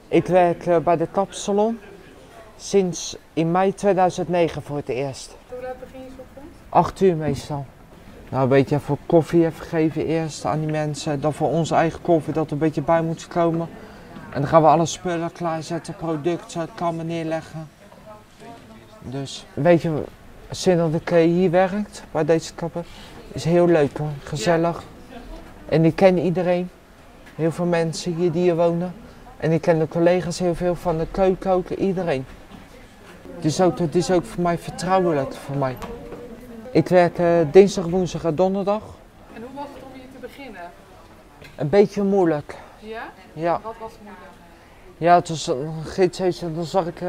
Ik werk bij de kapsalon sinds in mei 2009 voor het eerst. Hoe laat begin je 's ochtends? 8 uur meestal. Nou, een beetje voor koffie even geven eerst aan die mensen. Dan voor onze eigen koffie dat er een beetje bij moet komen. En dan gaan we alle spullen klaarzetten, producten, kammen neerleggen. Dus weet je, sinds dat ik hier werkt bij deze kappen, is heel leuk hoor, gezellig. En ik ken iedereen, heel veel mensen die hier wonen. En ik ken de collega's heel veel van de keuken ook, iedereen. Het is ook voor mij vertrouwelijk voor mij. Ik werk dinsdag, woensdag en donderdag. En hoe was het om hier te beginnen? Een beetje moeilijk. Ja? Ja, Wat was moeilijk? ja dan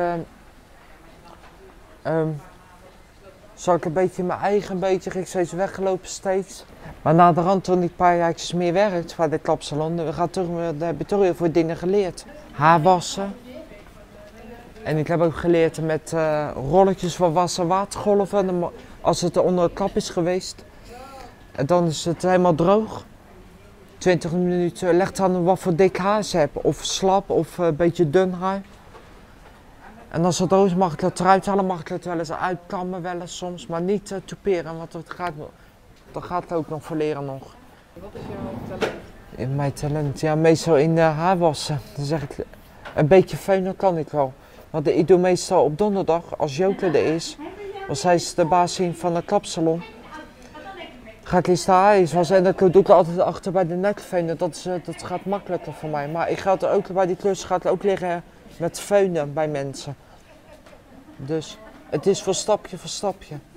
zag ik een beetje mijn eigen beetje, ik steeds weggelopen steeds. Maar naderhand toen ik een paar jaar meer werkte bij de kapsalon, daar heb ik toch heel veel dingen geleerd. Haarwassen. En ik heb ook geleerd met rolletjes van wassen, watergolven. Als het onder de kap is geweest, en dan is het helemaal droog. 20 minuten, leg dan wat voor dik haar ze hebben, of slap of een beetje dun haar. En als het droog is mag ik het eruit halen, mag ik het wel eens uitkammen wel eens soms, maar niet touperen, want dat gaat ook nog voor leren nog. Wat is jouw talent? In mijn talent, ja meestal in haar wassen. Dan zeg ik, een beetje feunen kan ik wel. Want ik doe meestal op donderdag, als Joke er is, want zij is de baas van de kapsalon. Ga ik eens de haar wassen en dan doe ik altijd achter bij de nekveunen, dat gaat makkelijker voor mij. Maar ik ga er ook bij die klus ook leren met feunen bij mensen. Dus het is voor stapje voor stapje.